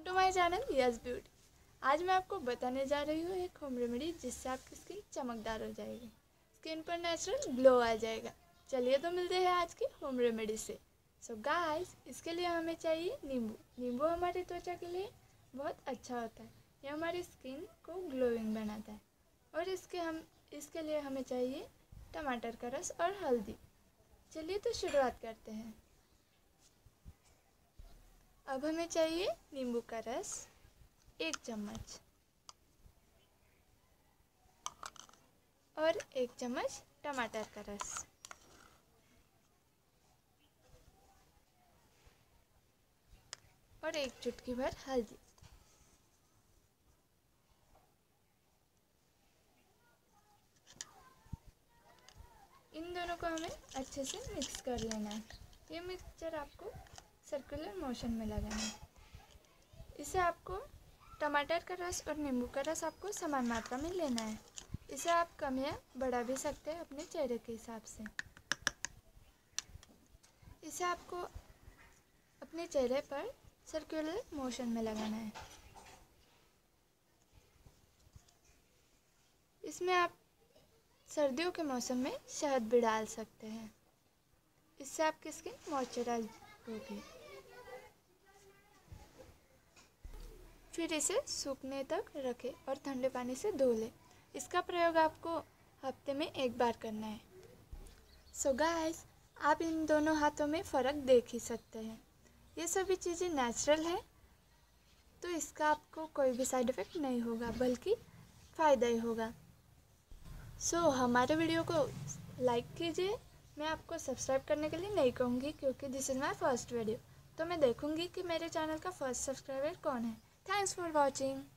To my channel yes beauty. आज मैं आपको बताने जा रही हूँ एक होम रेमेडी जिससे आपकी स्किन चमकदार हो जाएगी, स्किन पर नेचुरल ग्लो आ जाएगा। चलिए तो मिलते हैं आज की होम रेमेडी से। सो गाइस, इसके लिए हमें चाहिए नींबू। नींबू हमारी त्वचा के लिए बहुत अच्छा होता है, यह हमारी स्किन को ग्लोइंग बनाता है। और इसके लिए हमें चाहिए टमाटर का रस और हल्दी। चलिए तो शुरुआत करते हैं। अब हमें चाहिए नींबू का रस 1 चम्मच और 1 चम्मच टमाटर का रस और 1 चुटकी भर हल्दी। इन दोनों को हमें अच्छे से मिक्स कर लेना है। ये मिक्सचर आपको सर्कुलर मोशन में लगाना है। इसे आपको टमाटर का रस और नींबू का रस आपको समान मात्रा में लेना है। इसे आप कम या बढ़ा भी सकते हैं अपने चेहरे के हिसाब से। इसे आपको अपने चेहरे पर सर्कुलर मोशन में लगाना है। इसमें आप सर्दियों के मौसम में शहद भी डाल सकते हैं, इससे आपकी स्किन मॉइस्चराइज होगी। फिर इसे सूखने तक रखें और ठंडे पानी से धो लें। इसका प्रयोग आपको हफ्ते में 1 बार करना है। सो गाइस, आप इन दोनों हाथों में फ़र्क देख ही सकते हैं। ये सभी चीज़ें नेचुरल है, तो इसका आपको कोई भी साइड इफ़ेक्ट नहीं होगा, बल्कि फ़ायदा ही होगा। सो हमारे वीडियो को लाइक कीजिए। मैं आपको सब्सक्राइब करने के लिए नहीं कहूँगी, क्योंकि this is my first video, तो मैं देखूँगी कि मेरे चैनल का फर्स्ट सब्सक्राइबर कौन है। Thanks for watching.